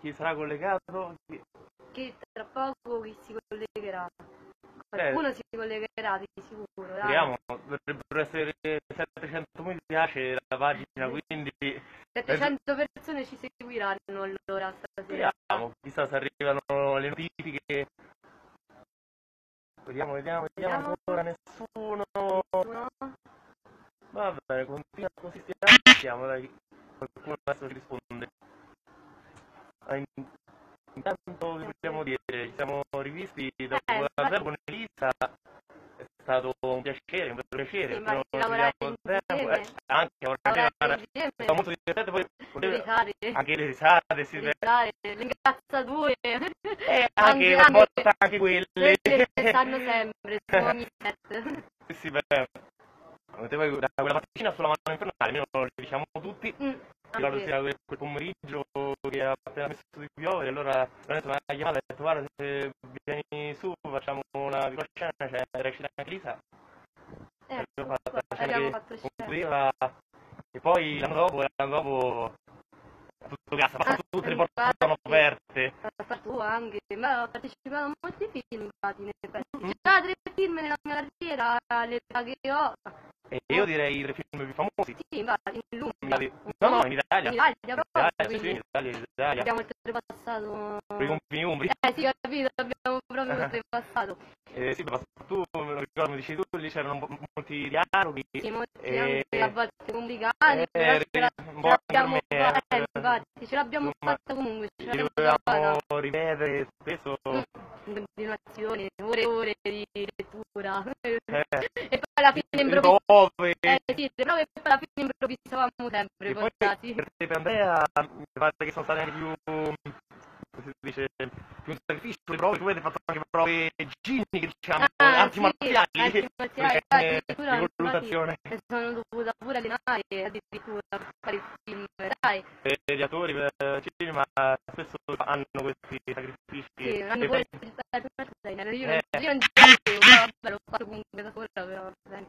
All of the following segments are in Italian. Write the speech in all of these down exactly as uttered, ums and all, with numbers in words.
chi sarà collegato? Chi... Che tra poco chi si collegherà. Eh, Qualcuno si collegherà di sicuro, dai. speriamo, dovrebbero essere settecento mi piace la pagina, quindi settecento persone ci seguiranno allora stasera. speriamo, chissà se arrivano le notifiche. Vediamo, vediamo, vediamo, ancora nessuno. Nessuno? Va bene, continua così, stiamo, dai, qualcuno adesso ci risponde. Ah, in- intanto vi vogliamo dire, ci siamo rivisti dopo Eh, la sera con Elisa, è stato un piacere, un vero piacere, sì, però ma ci lavorare vediamo da tempo, insieme, eh, anche lavorare lavorare insieme, è insieme, stato molto divertente, poi le poteva- risate, anche le risate, sì, le risate, le incazzature, e anche anche, una anche volta anche quelle. quelle che stanno sempre su ogni set. Sì, sì, beh, poi da quella mattina sulla mano infernale, noi lo diciamo tutti, Mm, ricordo anche, sia quel, quel pomeriggio che ha appena messo di piovere, allora mi ha chiamato e ha detto guarda se vieni su facciamo una piccola scena, cioè recita anche Lisa, eh, e l'ho fatta, scena abbiamo che fatto scena. concludeva, e poi l'anno dopo, l'anno dopo tutto gas, ma Ah, tutte le porte infatti, sono aperte. tu anche, ma ho partecipato a molti film, infatti, in effetti. Mm. Già tre film nella mia carriera, l'età che ho. E io direi i tre film più famosi. Sì, infatti, in Lungria. No, no, in Italia. In Italia In proprio, Italia, sì, sì, quindi in Italia, in Italia. abbiamo oltrepassato... Con i confini umbri. Eh sì, ho capito, abbiamo proprio oltrepassato. Eh, sì, ma tu, me lo ricordo, mi dici tu, lì c'erano mo- molti dialoghi. Sì, molti e... anche a volte complicati, eh, però ce, la, un ce po' anche per l'abbiamo me, fatta, eh, eh, infatti, ce l'abbiamo insomma, fatta comunque, ce li l'abbiamo dovevamo trovata. ripetere spesso. Mm, in continuazione, ore e ore di lettura. Eh, E poi alla fine improvvisavamo. dove? Eh sì, le prove e poi alla fine improvvisavamo sempre, E poi portati. per te, per Andrea, mi pare che sono state anche più, come si dice, più un sacrificio le prove, tu avete fatto anche prove ginni, che diciamo, Ah, arti sì, marziali, arti marziali, eh, di addirittura infatti colluttazione. mi sono dovuta pure allenare addirittura per fare il film, dai. E gli attori per il cinema spesso hanno questi sacrifici. Sì, hanno E pure poi- il film trainer, io non, eh, io non ci credevo, però vabbè, l'ho fatto comunque da sola, però va bene.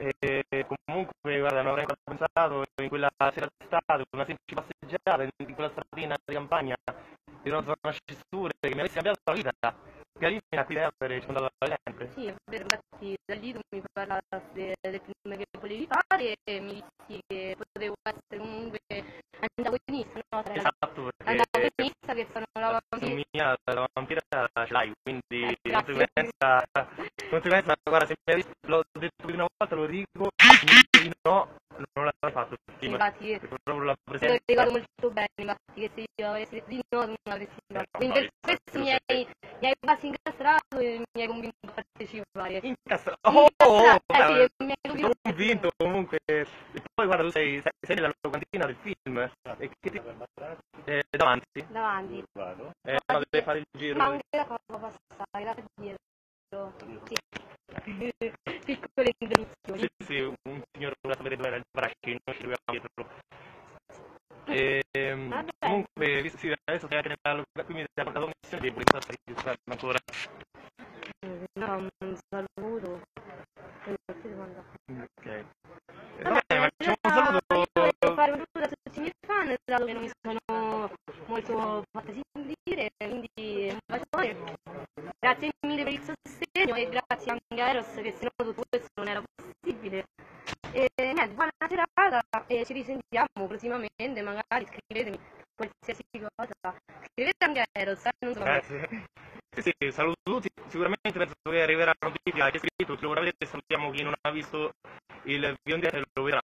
e comunque, guarda, non avrei mai pensato in quella sera d'estate, una semplice passeggiata in, in quella stradina di campagna, di una zona scessure, che mi avesse cambiato la vita, che alla fine a qui Tevere ci sono andato sempre. Sì, è vero, infatti da lì tu mi parlassi del film che volevi fare e mi dissi che potevo essere comunque antagonista, no? Tra la Esatto, perché antagonista che sono la la vampira. mia, la vampira ce l'hai, quindi Eh, di grazie. conseguenza, di conseguenza, guarda, se mi hai visto, l'ho detto più di una volta, lo dico, di no, non l'avrei fatto il film, Infatti, perché proprio la te lo presenza. ricordo molto bene, infatti, che se io avessi detto di no, non l'avresti Eh, fatto. no, Quindi no, per questo lo mi sei. hai, mi hai quasi incastrato e mi hai convinto a partecipare. Incastra- Oh, oh, oh, Incastrato, eh beh, sì, mi hai sono convinto. convinto comunque. E poi guarda, tu sei, sei, sei nella locandina del film. E che ti... eh, davanti. Davanti. Eh, no, deve fare il giro. Ma anche la cosa passare, la dietro. Sì. Piccole introduzioni. Sì, sì, un signore voleva sapere dove era il bracino, ci dovevamo dietro. E, Vabbè. comunque, visto sì, adesso sei anche nella locandina, quindi mi dà la commissione di volere stare registrando ancora. No, un saluto. E poi si manda. Ok. Eh, Vabbè, vabbè, ma facciamo un io volevo saluto. fare un saluto a tutti i miei fan, dato che non mi sono molto fatta sentire, quindi un bacione. Grazie mille per il sostegno e grazie anche a Eros che se no tutto questo non era possibile. E niente, buona serata e ci risentiamo prossimamente, magari scrivetemi qualsiasi cosa. Scrivete anche a Eros, eh, non solo a me. Grazie. Sì, sì, saluto tutti, sicuramente penso che arriverà la notifica, che è scritto, se lo vorrà vedere salutiamo chi non ha visto il video in diretta e lo vedrà.